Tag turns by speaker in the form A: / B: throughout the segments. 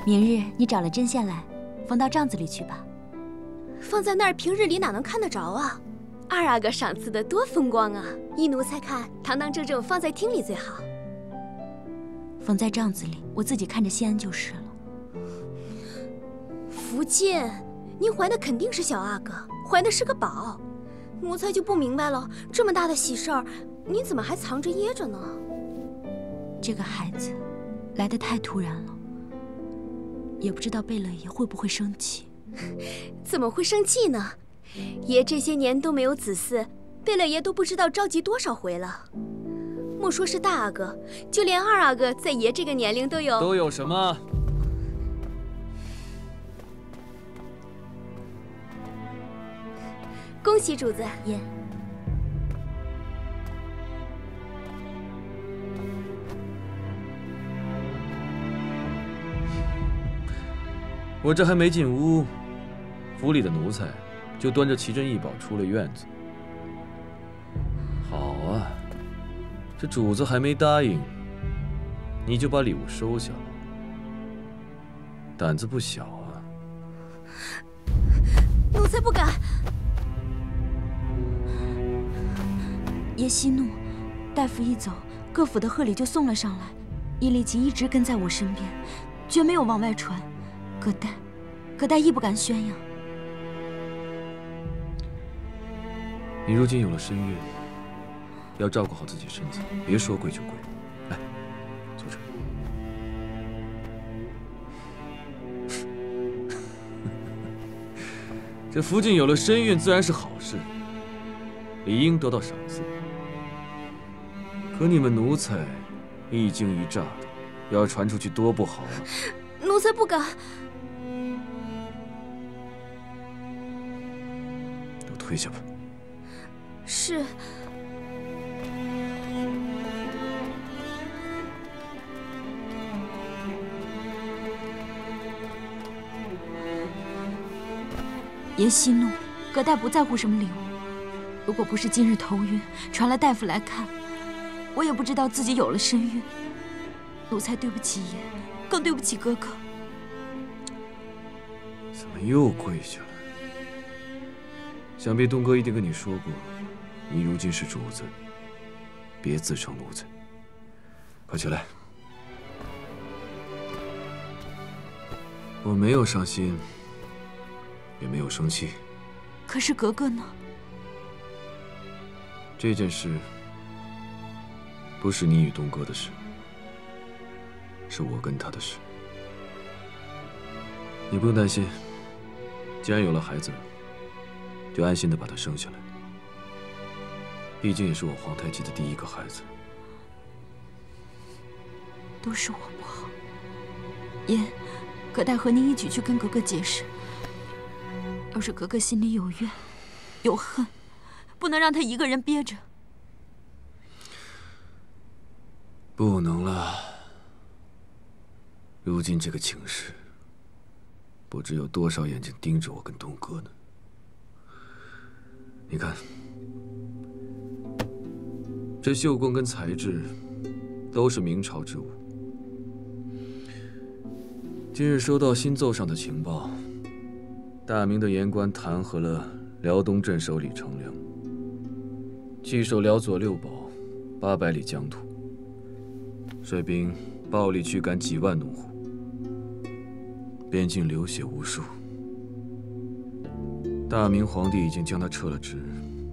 A: 明日你找了针线来，缝到帐子里去吧。
B: 放在那儿，平日里哪能看得着啊？二阿哥赏赐的多风光啊！依奴才看，堂堂正正放在厅里最好。
A: 缝在帐子里，我自己看着心安就是了。
B: 福晋，您怀的肯定是小阿哥，怀的是个宝。奴才就不明白了，这么大的喜事儿，您怎么还藏着掖着呢？
A: 这个孩子来得太突然了，也不知道贝勒爷会不会生气。
B: 怎么会生气呢？爷这些年都没有子嗣，贝勒爷都不知道着急多少回了。莫说是大阿哥，就连二阿哥在爷这个年龄都有
C: 什么？
B: 恭喜主子
A: 爷。
C: 我这还没进屋，府里的奴才就端着奇珍异宝出了院子。好啊，这主子还没答应，你就把礼物收下了，胆子不小啊！
B: 奴才不敢。
A: 爷息怒，大夫一走，各府的贺礼就送了上来，伊利吉一直跟在我身边，绝没有往外传。葛代亦不敢宣扬。
C: 你如今有了身孕，要照顾好自己身子，别说跪就跪。来，坐这。这福晋有了身孕，自然是好事，理应得到赏赐。可你们奴才一惊一乍的，要传出去多不好啊！
B: 奴才不敢。
C: 都退下吧。
B: 是。
A: 爷息怒，葛代不在乎什么礼物。如果不是今日头晕，传了大夫来看，我也不知道自己有了身孕。奴才对不起爷，更对不起哥哥。
C: 怎么又跪下了？想必东哥一定跟你说过，你如今是主子，别自称奴才。快起来！我没有伤心，也没有生气。
A: 可是格格呢？
C: 这件事不是你与东哥的事，是我跟他的事。你不用担心，既然有了孩子，就安心的把他生下来。毕竟也是我皇太极的第一个孩子。
A: 都是我不好。爷，葛代和您一起去跟格格解释。要是格格心里有怨，有恨，不能让她一个人憋着。
C: 不能了。如今这个情势，不知有多少眼睛盯着我跟东哥呢。你看，这绣工跟材质都是明朝之物。今日收到新奏上的情报，大明的言官弹劾了辽东镇守李成梁，弃守辽左六堡800里疆土，率兵暴力驱赶几万农户，边境流血无数。大明皇帝已经将他撤了职。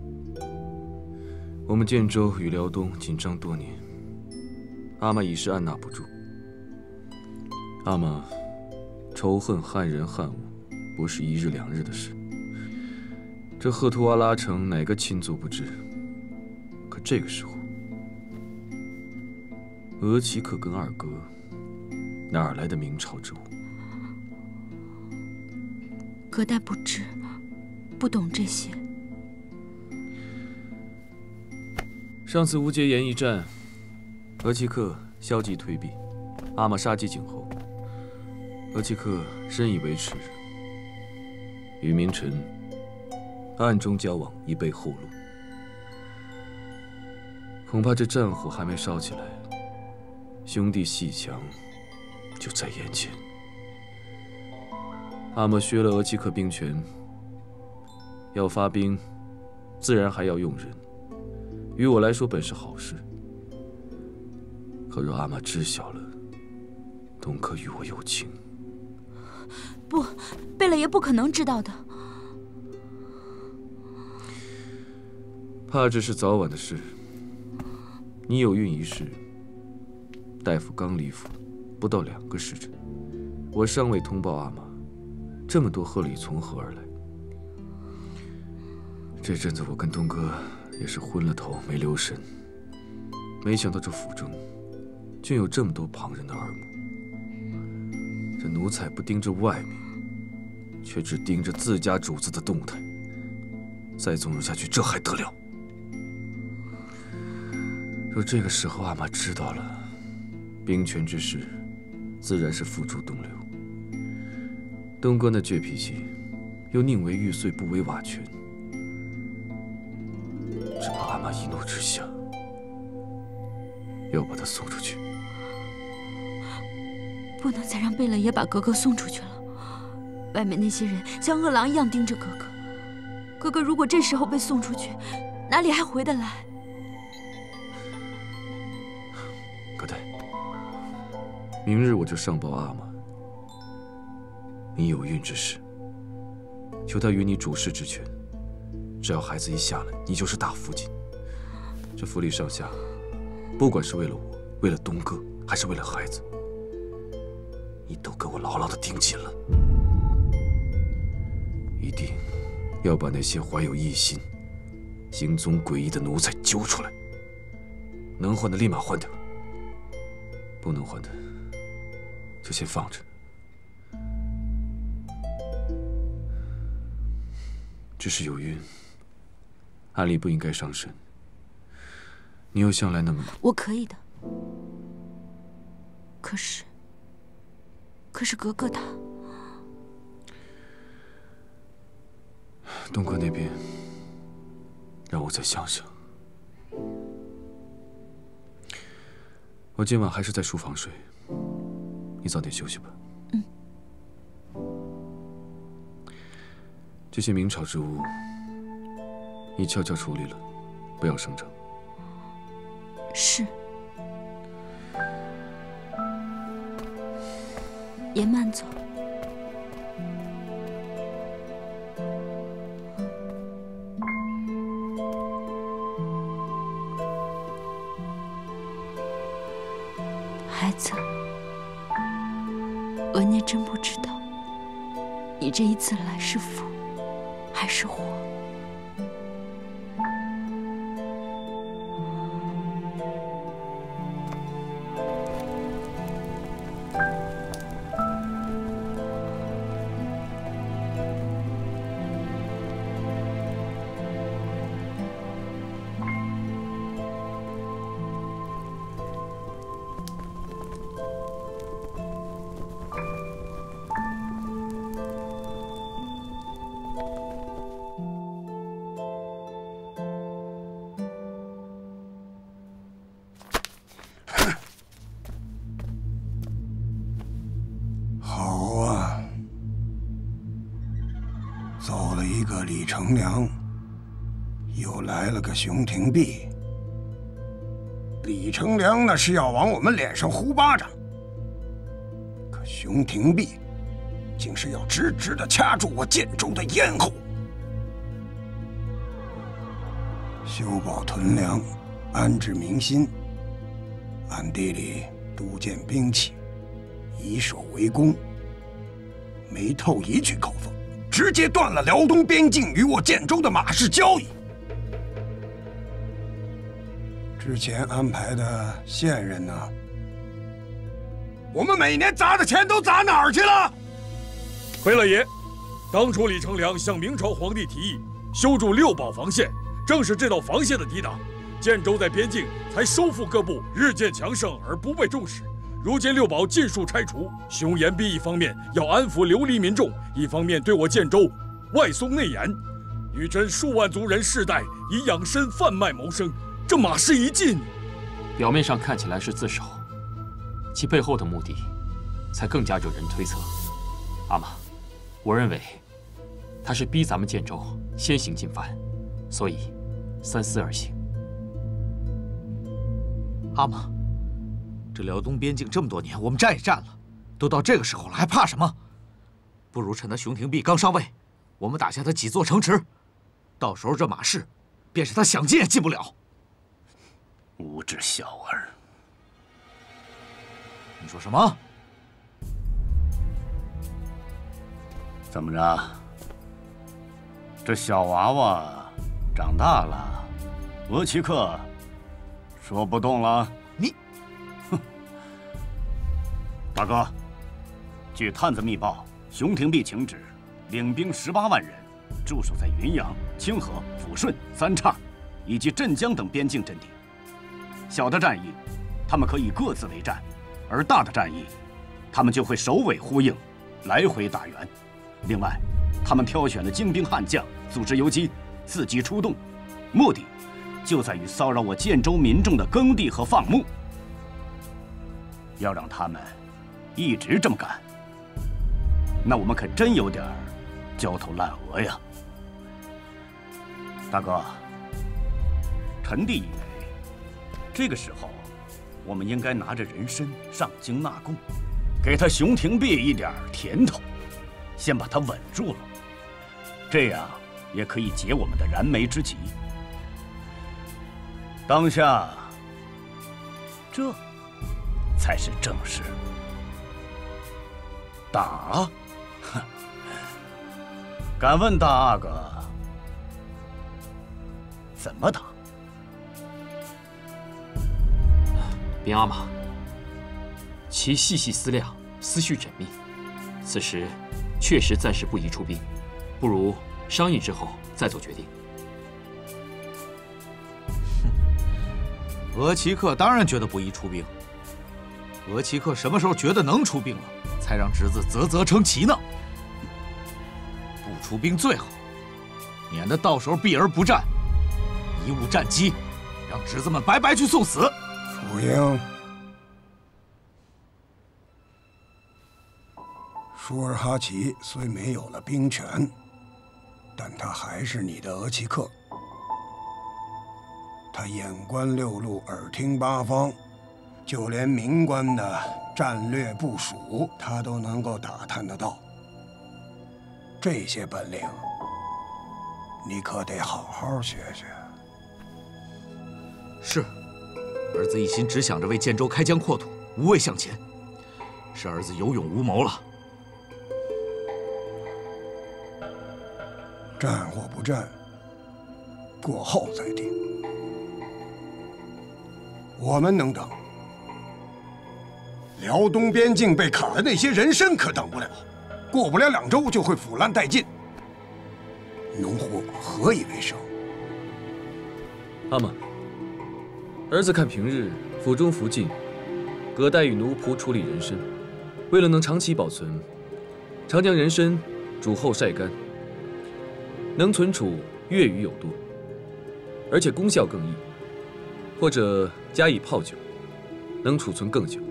C: 我们建州与辽东紧张多年，阿玛已是按捺不住。阿玛仇恨汉人汉物，不是一日两日的事。这赫图阿拉城哪个亲族不知？可这个时候，额齐克跟二哥哪儿来的明朝之物？
A: 葛代不知，不懂这些。
C: 上次无节岩一战，额齐克消极退避，阿玛杀鸡儆猴。额齐克深以为耻，与名臣暗中交往，以备后路。恐怕这战火还没烧起来，兄弟阋墙就在眼前。 阿玛削了额济克兵权，要发兵，自然还要用人。于我来说本是好事，可若阿玛知晓了，东哥与我有情。
A: 不，贝勒爷不可能知道的。
C: 怕只是早晚的事。你有孕一事，大夫刚离府，不到2个时辰，我尚未通报阿玛，这么多贺礼从何而来？这阵子我跟东哥也是昏了头，没留神，没想到这府中竟有这么多旁人的耳目。这奴才不盯着外面，却只盯着自家主子的动态，再纵容下去，这还得了？若这个时候阿玛知道了，兵权之事，自然是付诸东流。东哥那倔脾气，又宁为玉碎不为瓦全，只怕阿玛一怒之下，要把他送出去。
A: 不能再让贝勒爷把格格送出去了。外面那些人像饿狼一样盯着格格，格格如果这时候被送出去，哪里还回得来？
C: 葛代，明日我就上报阿玛。你有孕之事，求他与你主事之权。只要孩子一下来，你就是大福晋。这府里上下，不管是为了我，为了东哥，还是为了孩子，你都给我牢牢地盯紧了。一定要把那些怀有异心、行踪诡异的奴才揪出来。能换的立马换掉，不能换的就先放着。只是有孕，按理不应该伤身。你又向来那么……
A: 我可以的。可是格格她……
C: 东哥那边，让我再想想。我今晚还是在书房睡，你早点休息吧。
A: 嗯。
C: 这些明朝之物，你悄悄处理了，不要声张。
A: 是。也慢走。孩子，额捏真不知道，你这一次来是福还是祸？
D: 李成梁，又来了个熊廷弼。李成梁那是要往我们脸上呼巴掌，可熊廷弼竟是要直直地掐住我建州的咽喉。修保屯粮，安置民心，暗地里督建兵器，以守为攻，没透一句口风。直接断了辽东边境与我建州的马市交易。之前安排的线人呢？我们每年砸的钱都砸哪儿去了？
E: 回了爷，当初李成梁向明朝皇帝提议修筑6保防线，正是这道防线的抵挡，建州在边境才收复各部，日渐强盛而不被重视。如今6保尽数拆除，熊延弼一方面要安抚流离民众，一方面对我建州外松内严，女真数万族人世代以养身贩卖谋生，这马市一进，
F: 表面上看起来是自首，其背后的目的才更加惹人推测。阿玛， 我认为他是逼咱们建州先行进犯，所以三思而行。
G: 阿玛，这辽东边境这么多年，我们战也战了，都到这个时候了，还怕什么？不如趁他熊廷弼刚上位，我们打下他几座城池，到时候这马氏，便是他想进也进不了。
H: 无知小儿！
G: 你说什么？
H: 怎么着？这小娃娃长大了，额齐克说不动了？
G: 你，
H: 哼！大哥，据探子密报，熊廷弼请旨，领兵18万人，驻守在云阳、清河、抚顺、三岔以及镇江等边境阵地。小的战役，他们可以各自为战；而大的战役，他们就会首尾呼应，来回打援。另外，他们挑选的精兵悍将，组织游击，伺机出动，目的就在于骚扰我建州民众的耕地和放牧。要让他们一直这么干，那我们可真有点焦头烂额呀！大哥，臣弟以为，这个时候我们应该拿着人参上京纳贡，给他熊廷弼一点甜头，先把他稳住了，这样也可以解我们的燃眉之急。当下，这才是正事。打？哼！敢问大阿哥，怎么打？
F: 禀阿玛，其细细思量，思绪缜密，此时确实暂时不宜出兵，不如商议之后再做决定。
G: 额齐克当然觉得不宜出兵。额齐克什么时候觉得能出兵了，才让侄子啧啧称奇呢？不出兵最好，免得到时候避而不战，贻误战机，让侄子们白白去送死。
D: 楚英，舒尔哈齐虽没有了兵权，但他还是你的额齐克。他眼观六路，耳听八方，就连民官的战略部署，他都能够打探得到。这些本领，你可得好好学学。
G: 是，儿子一心只想着为建州开疆扩土，无畏向前，是儿子有勇无谋了。
D: 战或不战，过后再定。我们能等，辽东边境被砍的那些人参可等不了，过不了2周就会腐烂殆尽，农户何以为生？
C: 阿玛，儿子看平日府中福晋，葛代与奴仆处理人参，为了能长期保存，常将人参煮后晒干，能存储月余有多，而且功效更益。或者加以泡酒，能储存更久。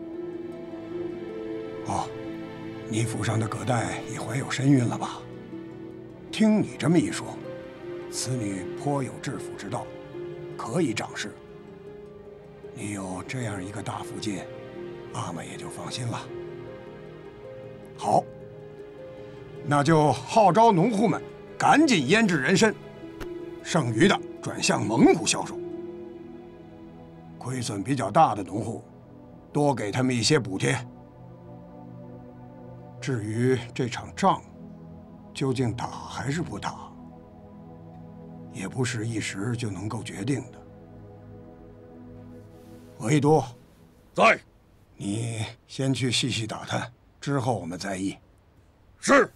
D: 哦，你府上的葛代也怀有身孕了吧？听你这么一说，此女颇有治府之道，可以长势。你有这样一个大福晋，阿玛也就放心了。好，那就号召农户们赶紧腌制人参，剩余的转向蒙古销售。亏损比较大的农户，多给他们一些补贴。至于这场仗，究竟打还是不打，也不是一时就能够决定的。额亦都，
E: 在。
D: 你先去细细打探，之后我们再议。
E: 是。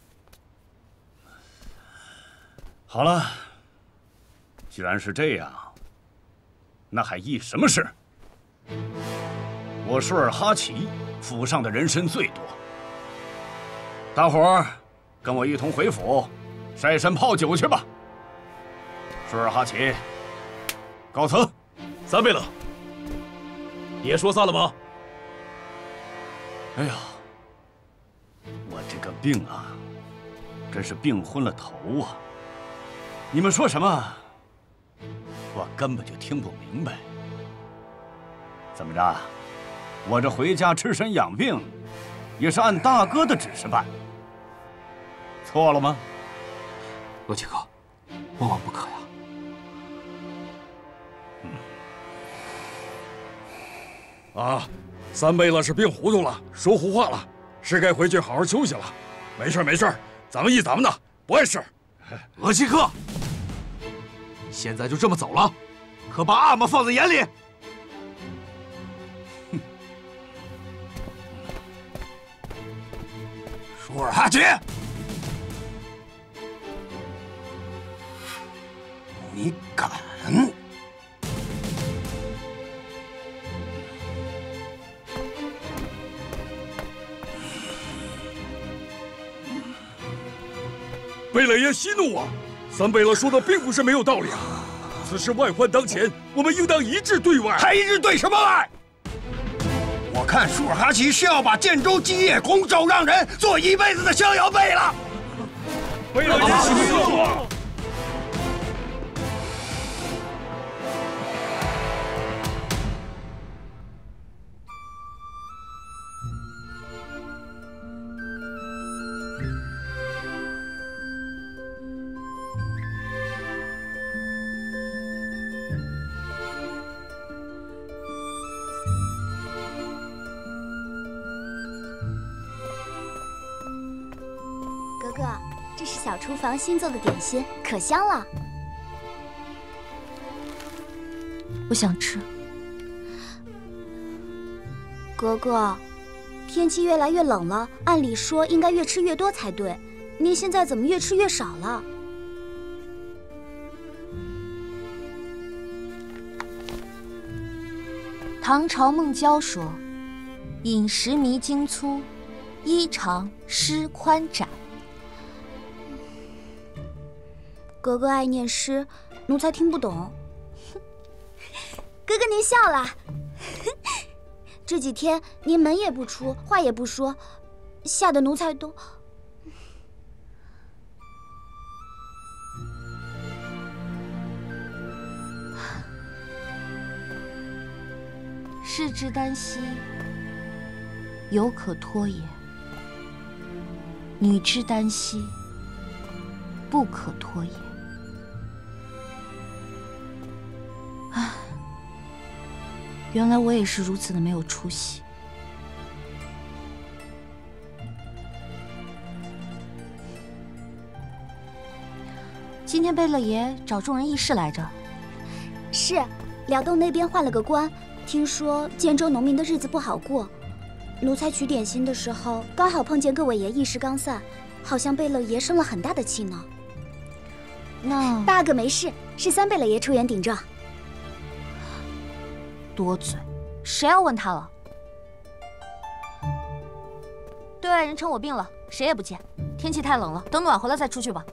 H: 好了，既然是这样，那还议什么事？我舒尔哈齐府上的人参最多，大伙儿跟我一同回府晒参泡酒去吧。舒尔哈齐，告辞。
E: 三贝勒，也说散了吗？
H: 哎呀，我这个病啊， 真是病昏了头啊！你们说什么？我根本就听不明白。怎么着？我这回家吃参养病，也是按大哥的指示办，错了吗？
F: 罗杰哥，万万不可呀！
E: 啊，三贝勒是病糊涂了，说胡话了，是该回去好好休息了。没事没事，咱们一咱们的，不碍事。
G: 罗杰克，现在就这么走了，可把阿玛放在眼里。
D: 舒尔哈齐，你敢！
E: 贝勒爷息怒啊！三贝勒说的并不是没有道理啊。此事外患当前，我们应当一致对外。
D: 还一致对什么外？我看舒尔哈齐是要把建州基业拱手让人，做一辈子的逍遥贝了。
E: 贝勒爷息怒啊！
B: 哥，这是小厨房新做的点心，可香了。
A: 我想吃。
B: 哥哥，天气越来越冷了，按理说应该越吃越多才对，您现在怎么越吃越少了？
A: 唐朝孟郊说：“饮食弥精粗，衣长诗宽窄。”
B: 哥哥爱念诗，奴才听不懂。哥哥您笑了。这几天您门也不出，话也不说，吓得奴才都……
A: 士之耽兮，犹可脱也；女之耽兮，不可脱也。唉，原来我也是如此的没有出息。今天贝勒爷找众人议事来着。
B: 是，辽东那边换了个官，听说建州农民的日子不好过。奴才取点心的时候，刚好碰见各位爷议事刚散，好像贝勒爷生了很大的气呢。
A: 那
B: 大哥没事，是三贝勒爷出言顶撞。
A: 多嘴，谁要问他了？对外人称我病了，谁也不见。天气太冷了，等暖和了再出去吧。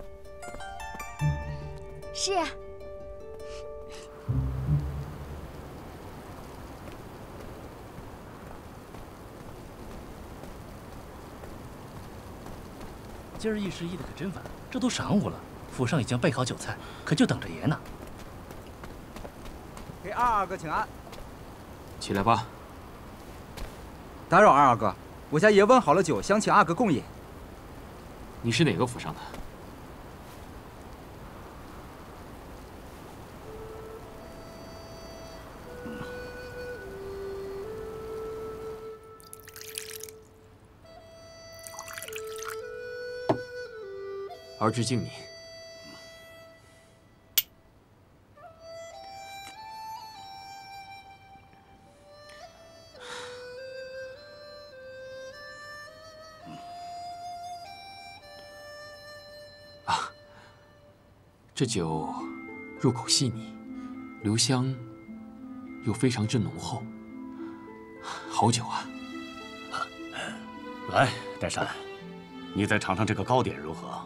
B: 是。
I: 今儿1时1的可真晚，这都晌午了，府上已经备好酒菜，可就等着爷呢。
J: 给二哥请安。
F: 起来吧。
J: 打扰二哥，我家爷温好了酒，想请二哥共饮。
F: 你是哪个府上的？儿之敬你。啊，这酒入口细腻，留香又非常之浓厚，好酒啊！
H: 来，岱山，你再尝尝这个糕点如何？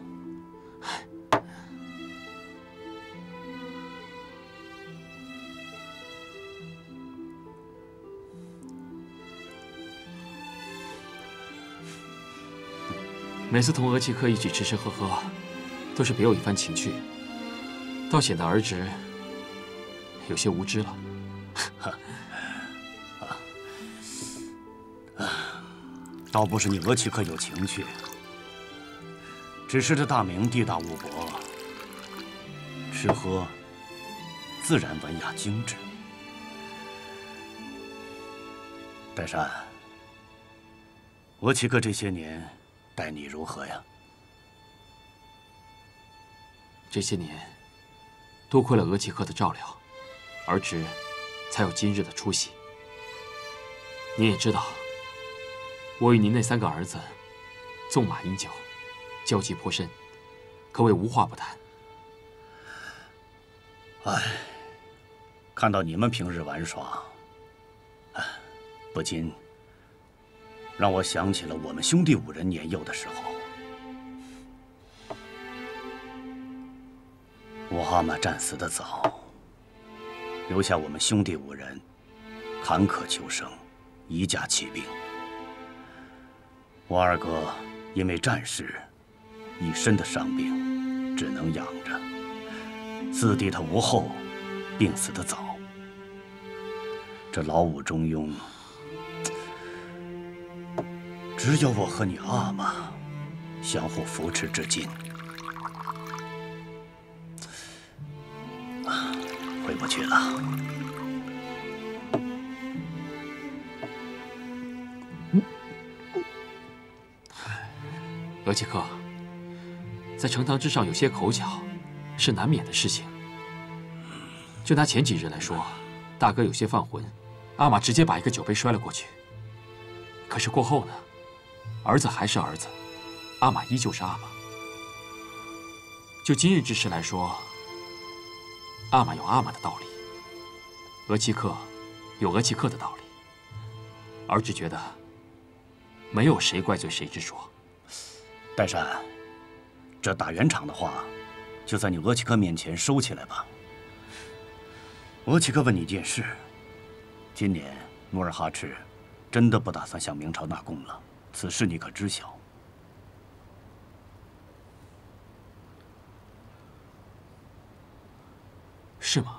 F: 每次同额齐克一起吃吃喝喝，都是别有一番情趣，倒显得儿侄有些无知了。
H: 倒不是你额齐克有情趣，只是这大明地大物博，吃喝自然文雅精致。岱山，额齐克这些年待你如何呀？
F: 这些年，多亏了额齐克的照料，儿侄才有今日的出息。您也知道，我与您那3个儿子，纵马饮酒，交集颇深，可谓无话不谈。
H: 唉，看到你们平日玩耍，不禁让我想起了我们兄弟5人年幼的时候。我阿玛战死的早，留下我们兄弟5人坎坷求生，一架起兵。我2哥因为战事，一身的伤病，只能养着。4弟他无后，病死的早。这老5中庸，只有我和你阿玛相互扶持至今。回不去了。
F: 额齐克，在呈堂之上有些口角，是难免的事情。就拿前几日来说，大哥有些犯浑，阿玛直接把一个酒杯摔了过去。可是过后呢，儿子还是儿子，阿玛依旧是阿玛。就今日之事来说，阿玛有阿玛的道理，额齐克有额齐克的道理。儿只觉得没有谁怪罪谁之说。
H: 岱山，这打圆场的话，就在你额齐克面前收起来吧。额齐克问你一件事：今年努尔哈赤真的不打算向明朝纳贡了？此事你可知晓？
F: 是吗？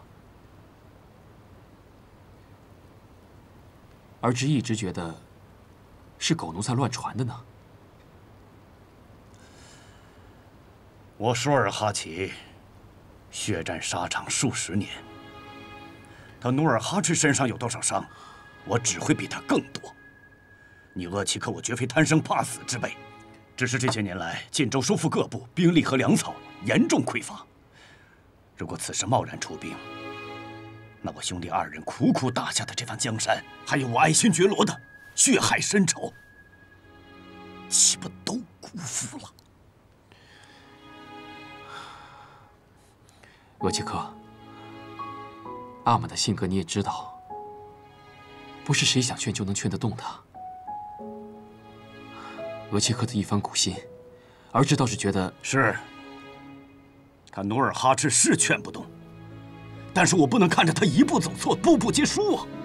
F: 儿只一直觉得是狗奴才乱传的呢。
H: 我舒尔哈齐血战沙场数10年，他努尔哈赤身上有多少伤，我只会比他更多。你额齐克，我绝非贪生怕死之辈，只是这些年来晋州收复各部，兵力和粮草严重匮乏。如果此时贸然出兵，那我兄弟2人苦苦打下的这番江山，还有我爱新觉罗的血海深仇，岂不都辜负了？
F: 额齐克，阿玛的性格你也知道，不是谁想劝就能劝得动他。额齐克的一番苦心，儿只倒是觉得
H: 是。他努尔哈赤是劝不动，但是我不能看着他一步走错，步步皆输啊！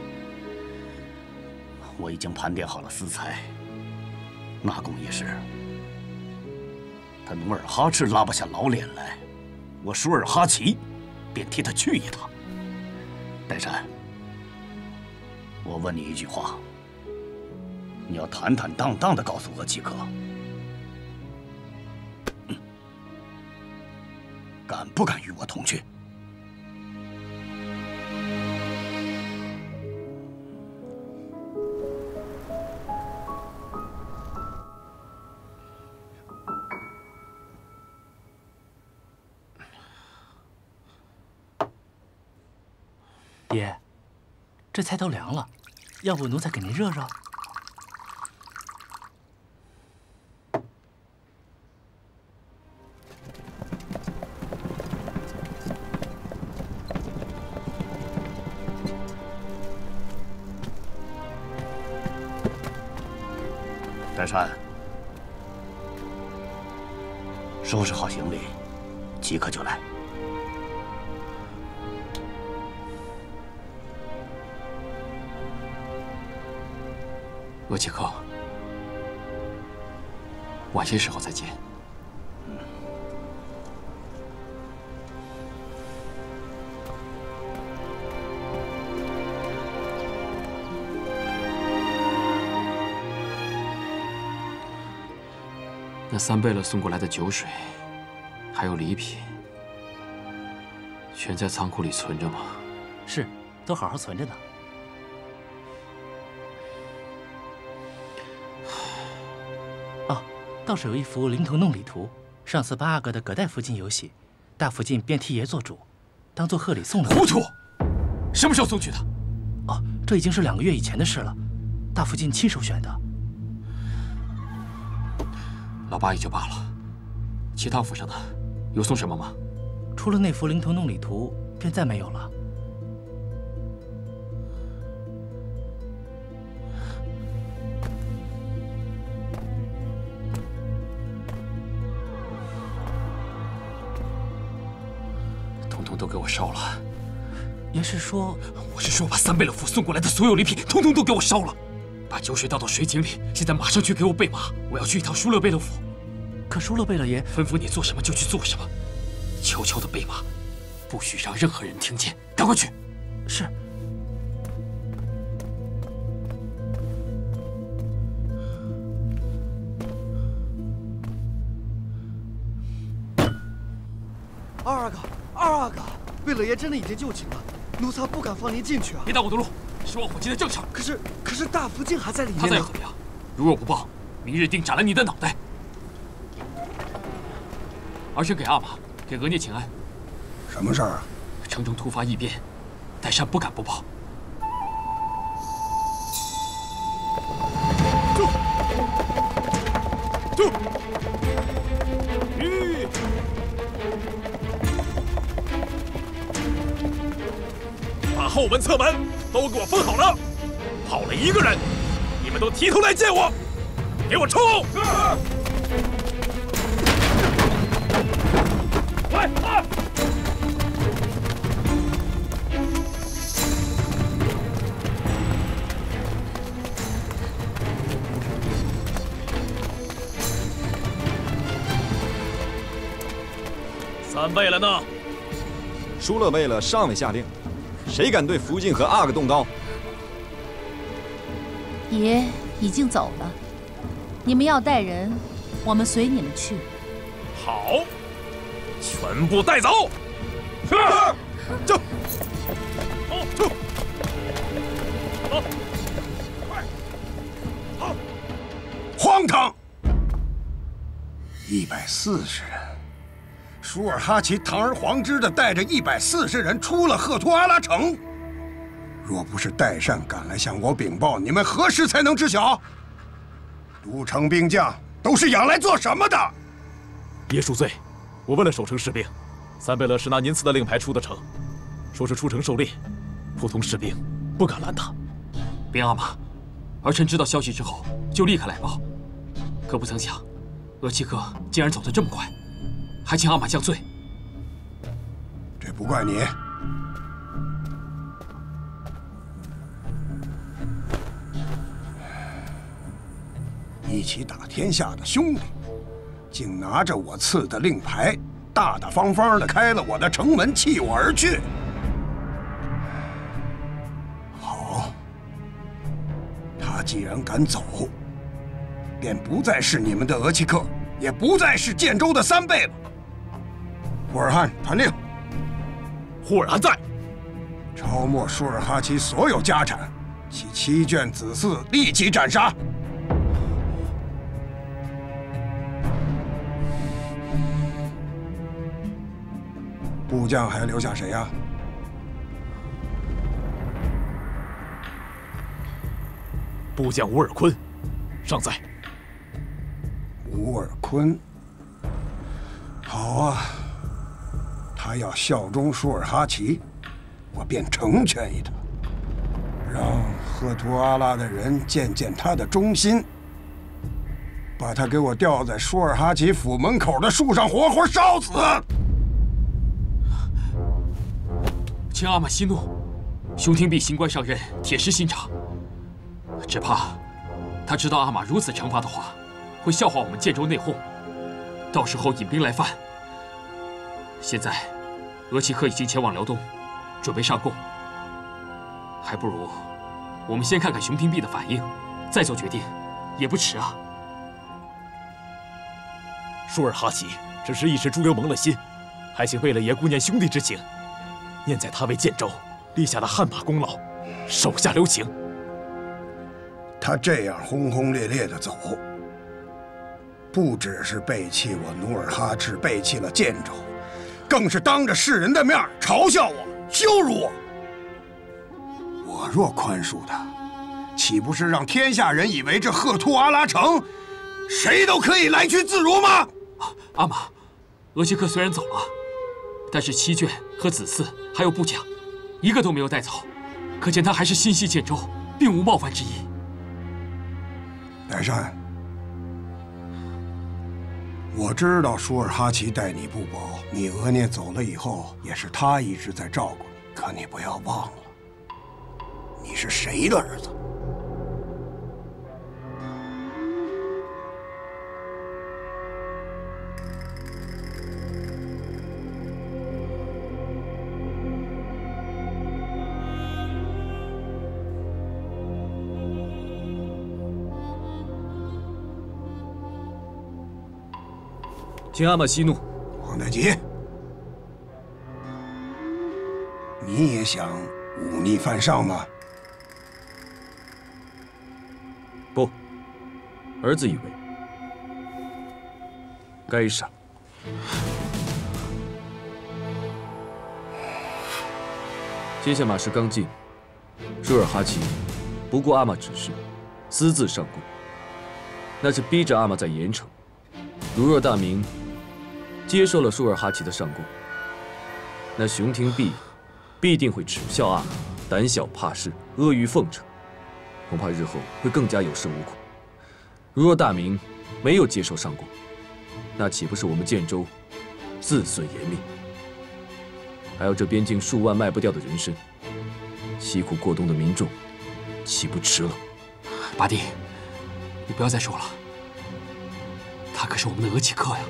H: 我已经盘点好了私财，纳贡一事，他努尔哈赤拉不下老脸来，我舒尔哈齐便替他去一趟。岱山，我问你一句话，你要坦坦荡荡地告诉额齐克，敢不敢与我同去？
I: 爹，这菜都凉了，要不奴才给您热热？
H: 岱山，收拾好行李，即刻就来。
F: 额齐克， 晚些时候再见。那三贝勒送过来的酒水，还有礼品，全在仓库里存着吗？
I: 是，都好好存着呢。哦，倒是有一幅灵头弄礼图，上次8阿哥的葛代福晋有喜，大福晋便替爷做主，当做贺礼送了。
F: 糊涂！什么时候送去的？
I: 哦，这已经是2个月以前的事了，大福晋亲手选的。
F: 老八也就罢了，其他府上的有送什么吗？
I: 除了那幅灵头弄礼图，便再没有了。
F: 统统都给我烧了。
I: 爷是说？
F: 我是说，把三贝勒府送过来的所有礼品，统统都给我烧了。把酒水倒到水井里，现在马上去给我备马，我要去一趟舒勒贝勒府。
I: 可舒勒贝勒爷
F: 吩咐你做什么就去做什么，悄悄的备马，不许让任何人听见。赶快去。
I: 是。
K: 二阿哥，贝勒爷真的已经就寝了，奴才不敢放您进去啊！
F: 别挡我的路，是望虎记的正事。
K: 可是大福晋还在里面呢。
F: 他在何呀？如若不报，明日定斩了你的脑袋。儿臣给阿玛、给额聂请安。
D: 什么事儿啊？
F: 城中突发异变，代善不敢不报。
E: 住！把后门、侧门都给我封好了，跑了一个人，你们都提头来见我，给我冲！来！三贝勒呢？
L: 舒勒贝勒尚未下令，谁敢对福晋和阿哥动刀？
M: 爷已经走了，你们要带人，我们随你们去。
E: 好，全部带走。是。走。好，走。好。快。好。
D: 荒唐！140人。舒尔哈齐堂而皇之的带着140人出了赫图阿拉城，若不是代善赶来向我禀报，你们何时才能知晓？都城兵将都是养来做什么的？
E: 爷恕罪，我问了守城士兵，三贝勒是拿您赐的令牌出的城，说是出城狩猎，普通士兵不敢拦他。
F: 边阿玛，儿臣知道消息之后就立刻来报，可不曾想，额齐克竟然走得这么快。还请阿玛降罪。
D: 这不怪你。一起打天下的兄弟，竟拿着我赐的令牌，大大方方地开了我的城门，弃我而去。好，他既然敢走，便不再是你们的额齐克，也不再是建州的三贝了。霍尔汗传令，
E: 霍尔汗在，
D: 抄没舒尔哈齐所有家产，其7眷子嗣立即斩杀。部将还留下谁呀？
E: 部将乌尔坤，尚在。
D: 乌尔坤，好啊。他要效忠舒尔哈齐，我便成全于他，让赫图阿拉的人见见他的忠心，把他给我吊在舒尔哈齐府门口的树上活活烧死。
F: 请阿玛息怒，兄廷弼行官上任，铁石心肠，只怕他知道阿玛如此惩罚的话， 会笑话我们建州内讧，到时候引兵来犯。现在，额齐克已经前往辽东，准备上贡，还不如我们先看看熊廷弼的反应，再做决定，也不迟啊。
N: 舒尔哈齐只是一时猪油蒙了心，还请贝勒爷顾念兄弟之情，念在他为建州立下的汗马功劳，手下留情。
D: 他这样轰轰烈烈的走，不只是背弃我努尔哈赤，背弃了建州，更是当着世人的面嘲笑我、羞辱我。我若宽恕他，岂不是让天下人以为这赫图阿拉城谁都可以来去自如吗？
F: 阿玛，额齐克虽然走了，但是七眷和子嗣还有部将，一个都没有带走，可见他还是心系建州，并无冒犯之意。
D: 代善，我知道舒尔哈齐待你不薄，你额聂走了以后，也是他一直在照顾你。可你不要忘了，你是谁的儿子？
C: 请阿玛息怒。
D: 皇太极，你也想忤逆犯上吗？
C: 不，儿子以为该杀。接下马氏刚进，舒尔哈齐不顾阿玛指示，私自上贡，那是逼着阿玛在盐城。如若大明接受了舒尔哈齐的上贡，那熊廷弼必定会耻笑阿玛胆小怕事、阿谀奉承，恐怕日后会更加有恃无恐。如若大明没有接受上贡，那岂不是我们建州自损颜面？还有这边境数万卖不掉的人参，辛苦过冬的民众岂不吃了？
F: 八弟，你不要再说了，他可是我们的额齐克呀。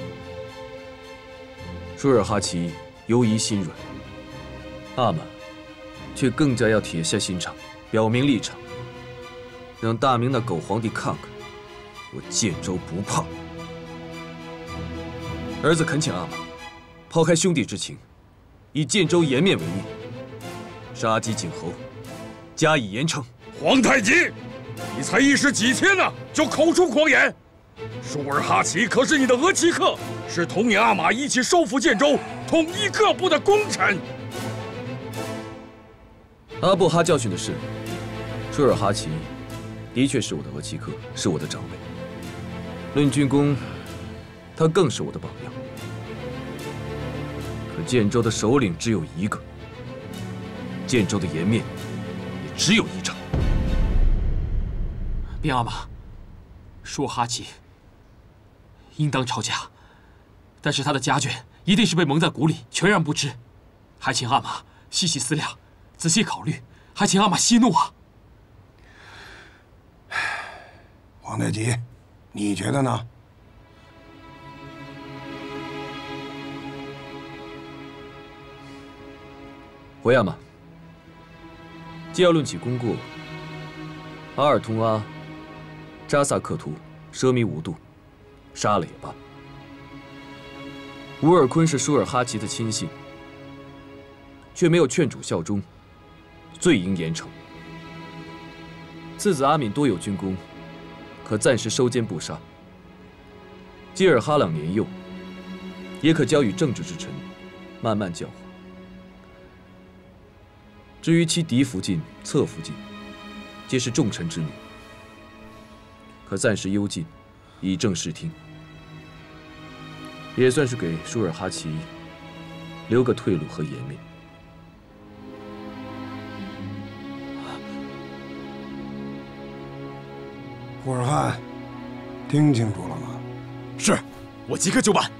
C: 舒尔哈齐犹疑心软，阿玛却更加要铁下心肠，表明立场，让大明那狗皇帝看看我建州不怕。儿子恳请阿玛抛开兄弟之情，以建州颜面为念，杀鸡儆猴，加以严惩。
E: 皇太极，你才一时几天呢，就口出狂言！舒尔哈齐可是你的额齐克，是同你阿玛一起收复建州、统一各部的功臣。
C: 阿布哈教训的是，舒尔哈齐的确是我的额齐克，是我的长辈。论军功，他更是我的榜样。可建州的首领只有一个，建州的颜面也只有一张。
F: 禀阿玛，舒尔哈齐应当抄家，但是他的家眷一定是被蒙在鼓里，全然不知。还请阿玛细细思量，仔细考虑，还请阿玛息怒啊！
D: 皇太极，你觉得呢？
C: 回阿玛，既要论起功过，阿尔通阿、扎萨克图奢靡无度，杀了也罢。乌尔坤是舒尔哈齐的亲信，却没有劝主效忠，罪应严惩。次子阿敏多有军功，可暂时收监不杀。基尔哈朗年幼，也可交与正直之臣，慢慢教化。至于其嫡福晋、侧福晋，皆是重臣之女，可暂时幽禁，以正视听，也算是给舒尔哈齐留个退路和颜面。
D: 胡尔汗，听清楚了吗？
N: 是，我即刻就办。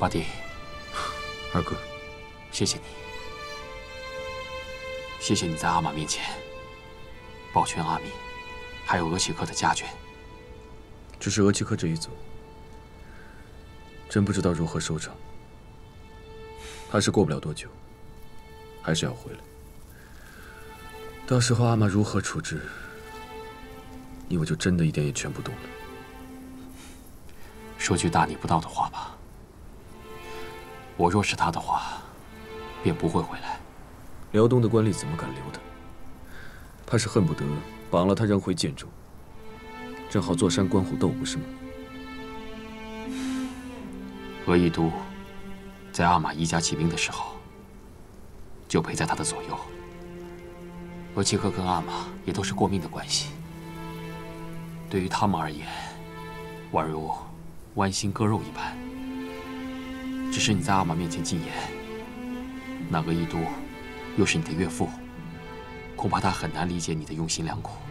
F: 八弟，
C: 二哥，
F: 谢谢你，谢谢你在阿玛面前保全阿米，还有额齐克的家眷。
C: 只是额齐克这一走，真不知道如何收场。怕是过不了多久，还是要回来。到时候阿玛如何处置，你我就真的一点也劝不动了。
F: 说句大逆不道的话吧，我若是他的话，便不会回来。
C: 辽东的官吏怎么敢留他？怕是恨不得绑了他扔回建州，正好坐山观虎斗，不是吗？
F: 额亦都在阿玛一家起兵的时候，就陪在他的左右。额齐克跟阿玛也都是过命的关系，对于他们而言，宛如剜心割肉一般。只是你在阿玛面前进言，那额亦都又是你的岳父，恐怕他很难理解你的用心良苦。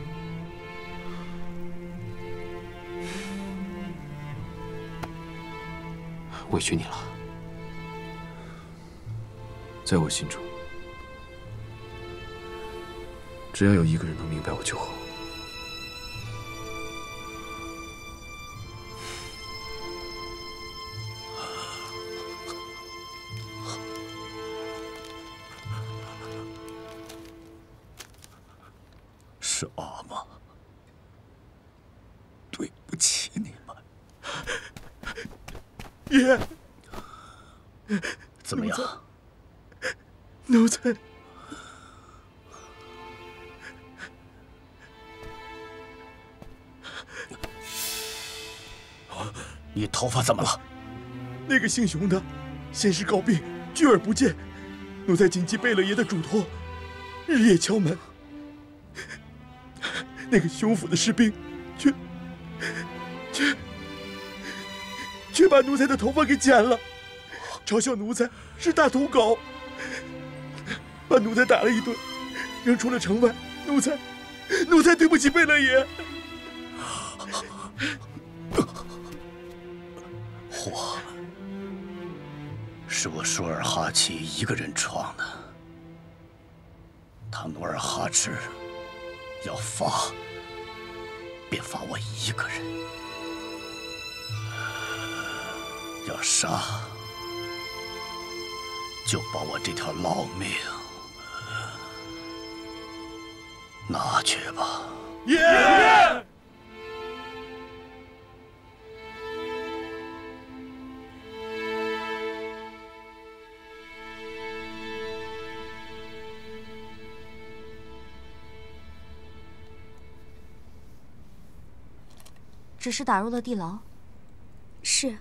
F: 委屈你了。
C: 在我心中，只要有一个人能明白我就好。
H: 是阿玛，对不起你们。
O: 爷，
H: 怎么样？
O: 奴才，
H: 你头发怎么了？
O: 那个姓熊的，先是告病，拒而不见。奴才谨记贝勒爷的嘱托，日夜敲门。那个熊府的士兵，却把奴才的头发给剪了，嘲笑奴才是大土狗，把奴才打了一顿，扔出了城外。奴才对不起贝勒爷。
H: 祸是我舒尔哈齐一个人闯的，他努尔哈赤要罚，便罚我一个人；要杀，就把我这条老命拿去吧。
O: 爷！
A: 只是打入了地牢。
B: 是。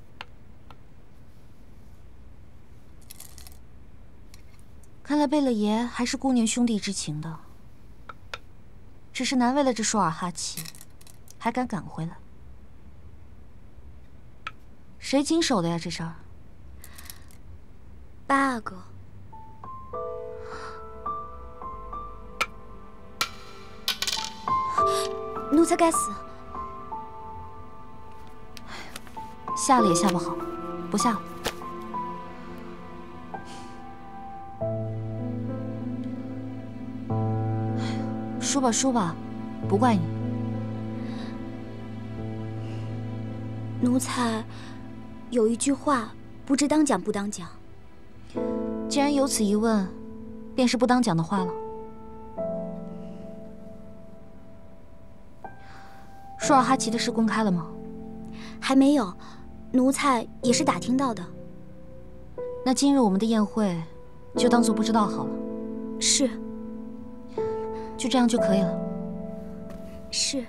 A: 看来贝勒爷还是顾念兄弟之情的，只是难为了这舒尔哈齐，还敢赶回来。谁经手的呀？这事儿
B: ？8个。奴才该死。
A: 下了也下不好，不下了。输吧输吧，不怪你。
B: 奴才有一句话，不知当讲不当讲。
A: 既然有此一问，便是不当讲的话了。舒尔哈齐的事公开了吗？
B: 还没有。奴才也是打听到的。
A: 那今日我们的宴会，就当做不知道好了。
B: 是。
A: 就这样就可以了。
B: 是。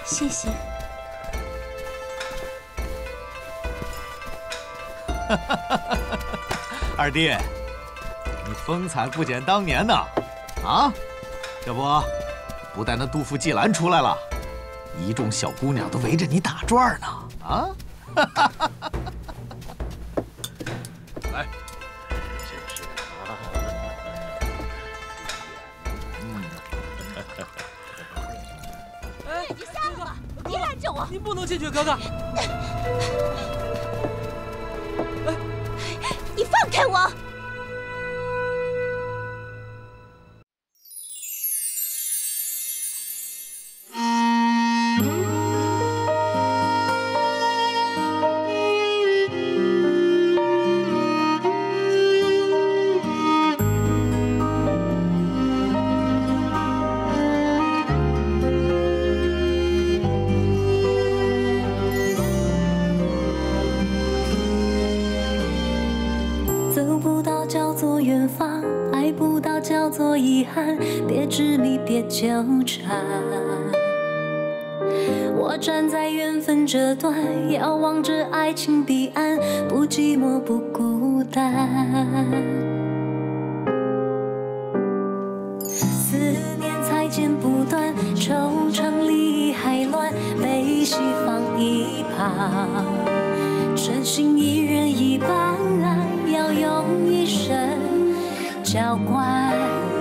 M: 谢谢。
G: 二弟，你风采不减当年呐！啊，这不但那杜甫季兰出来了，一众小姑娘都围着你打转呢！啊！
N: 来，
M: 哎，你瞎了吧？你拦着我！
I: 你不能进去，哥哥。
B: 你放开我！
P: 叫做遗憾，别执迷，别纠缠。我站在缘分这端，遥望着爱情彼岸，不寂寞，不孤单。思念才剪不断，愁肠里还乱，悲喜放一旁。真心一人一半，要用一生浇灌。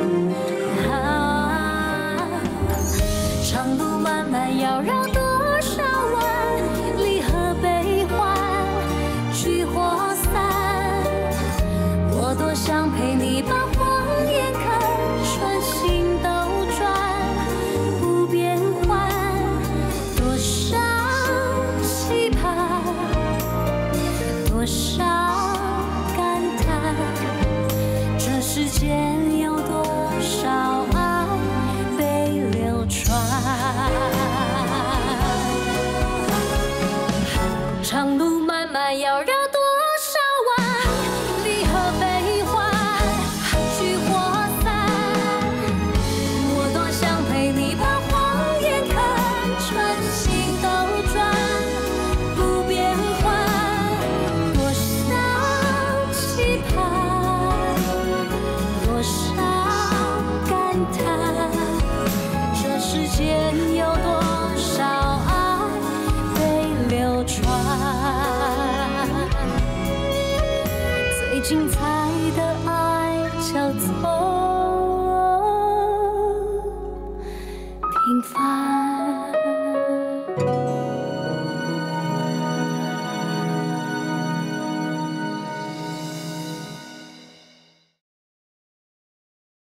P: 长路漫漫，要绕多少弯？离合悲欢，聚或散。我多想陪你把谎言看穿，心兜转，不变换。多少期盼，多少感叹，这世间有多少爱被流传。长路漫漫，要绕多少弯？离合悲欢，聚或散。我多想陪你把谎言看穿，心兜转，不变换。多少期盼，多少感叹，这世间有多少爱被流传。最精彩的爱叫做平凡。